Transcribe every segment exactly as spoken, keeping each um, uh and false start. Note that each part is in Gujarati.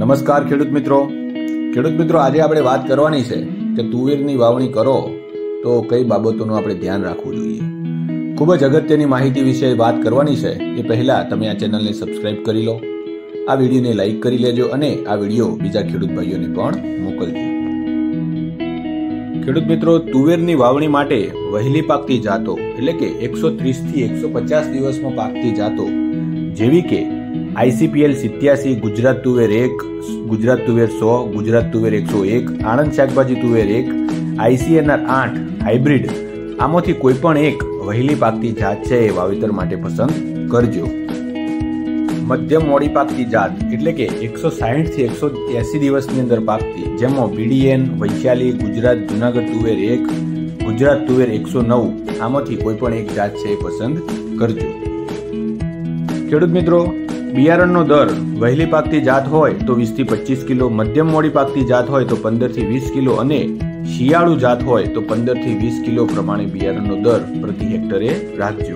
નમસ્કાર ખેડૂત મિત્રો ખેડૂત મિત્રો આજે આપણે વાત કરવાની છે કે તુવેરની વાવણી કરો તો કઈ બાબતોનું આપણે ધ્યાન રાખવું જોઈએ। ખૂબ જ અગત્યની માહિતી વિશે વાત કરવાની છે। એ પહેલા તમે આ ચેનલને સબસ્ક્રાઇબ કરી લો, આ વિડીયોને લાઈક કરી લેજો અને આ વિડીયો બીજા ખેડૂત ભાઈઓને પણ મોકલજો। ખેડૂત મિત્રો, તુવેરની વાવણી માટે વહેલી પાકતી જાતો એટલે કે એકસો ત્રીસ થી એકસો પચાસ દિવસમાં પાકતી જાતો જેવી કે આઈસીપીએલ સિત્યાસી, ગુજરાત તુવેર એક, ગુજરાત તુવેર સો, ગુજરાત તુવેર એકસો એક, આણંદ શાકભાજી તુવેર એક, આઈસીએનઆર આઠ હાઇબ્રિડ, આમાંથી કોઈ પણ એક વહેલી પાકતી જાત છે એ વાવેતર માટે પસંદ કરજો। મધ્યમ મોડી પાકતી જાત એટલે કે એકસો સાહીઠ થી એકસો એસી દિવસની અંદર પાકતી, જેમાં બીડીએન, વૈશાલી, ગુજરાત જુનાગઢ તુવેર એક, ગુજરાત તુવેર એકસો નવ, આમાંથી કોઈ પણ એક જાત છે એ પસંદ કરજો। ખેડૂત મિત્રો, બિયારણનો દર વહેલી પાકતી જાત હોય તો વીસ થી પચીસ કિલો, મધ્યમ મોડી પાકતી જાત હોય તો પંદર થી વીસ કિલો અને શિયાળુ જાત હોય તો પંદર થી વીસ કિલો પ્રમાણે બિયારણનો દર પ્રતિ હેક્ટરે રાખજો।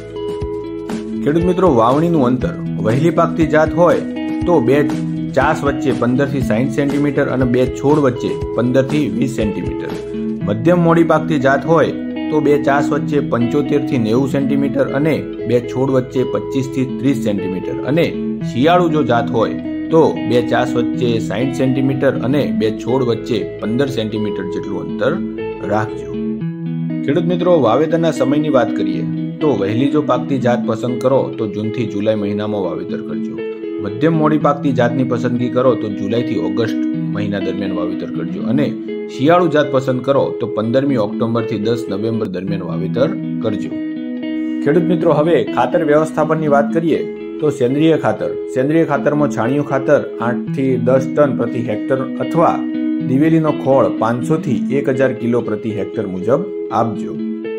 ખેડૂત મિત્રો, વાવણીનું અંતર વહેલી પાકતી જાત હોય તો બે ચાસ વચ્ચે પંદર થી સાહીઠ સેન્ટીમીટર અને બે છોડ વચ્ચે પંદર થી વીસ સેન્ટીમીટર, મધ્યમ મોડી પાકતી જાત હોય તો બે ચાસ વચ્ચે પંચોતેર થી નેવું સેન્ટીમીટર અને બે છોડ વચ્ચે પચીસ થી ત્રીસ સેન્ટીમીટર અને શિયાળુ જો જાત હોય તો બે ચાસ વચ્ચે સાહીઠ સેન્ટીમીટર અને બે છોડ વચ્ચે પંદર સેન્ટીમીટર જેટલું અંતર રાખજો। ખેડૂત મિત્રો, વાવેતરના સમયની વાત કરીએ તો વહેલી જો પાકતી જાત પસંદ કરો તો જૂન થી જુલાઈ મહિનામાં વાવેતર કરજો। મધ્યમ મોડી પાકતી જાતની પસંદગી કરો તો જુલાઈ થી ઓગસ્ટ મહિના દરમિયાન વાવેતર કરજો અને શિયાળુ જાત પસંદ કરો તો પંદરમી ઓક્ટોબર થી દસ નવેમ્બર દરમિયાન વાવેતર કરજો। ખેડૂત મિત્રો, હવે ખાતર વ્યવસ્થાપનની વાત કરીએ તો સેન્દ્રિય ખાતર સેન્દ્રિય ખાતરમાં છાણિયું ખાતર આઠ થી દસ ટન પ્રતિ હેક્ટર અથવા દિવેલીનો ખોળ પાંચસો થી એક હજાર કિલો પ્રતિ હેક્ટર મુજબ આપજો।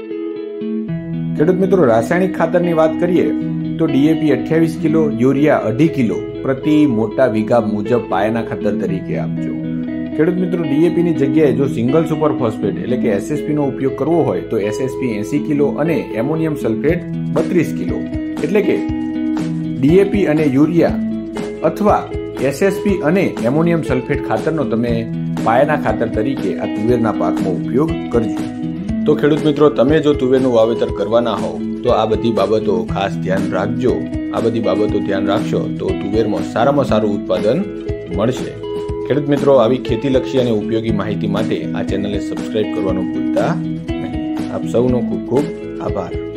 ખેડૂત મિત્રો, રાસાયણિક ખાતરની વાત કરીએ તો ડીએપી અઠ્યાવીસ કિલો, યુરિયા અઢી કિલો પ્રતિ મોટા વીઘા મુજબ પાયાના ખાતર તરીકે આપજો। ખેડૂત મિત્રો, ડીએપી ની જગ્યાએ જો સિંગલ સુપર ફોસ્ફેટ એટલે કે એસએસપી નો ઉપયોગ કરવો હોય તો એસએસપી એસી કિલો અને એમોનિયમ સલ્ફેટ બત્રીસ કિલો એટલે કે ડીએપી અને યુરિયા અથવા એસએસપી અને એમોનિયમ સલ્ફેટ ખાતરનો તમે પાયાના ખાતર તરીકે આ તુવેરના પાકમાં ઉપયોગ કરજો। તો ખેડૂત મિત્રો, તમે જો તુવેરનું વાવેતર કરવાના હોવ તો આ બધી બાબતો ખાસ ધ્યાન રાખજો। આ બધી બાબતો ધ્યાન રાખશો તો તુવેરમાં સારામાં સારું ઉત્પાદન મળશે। ખેડૂત મિત્રો, આવી ખેતીલક્ષી અને ઉપયોગી માહિતી માટે આ ચેનલને સબસ્ક્રાઇબ કરવાનું ભૂલતા નહીં। આપ સૌનો ખૂબ ખૂબ આભાર।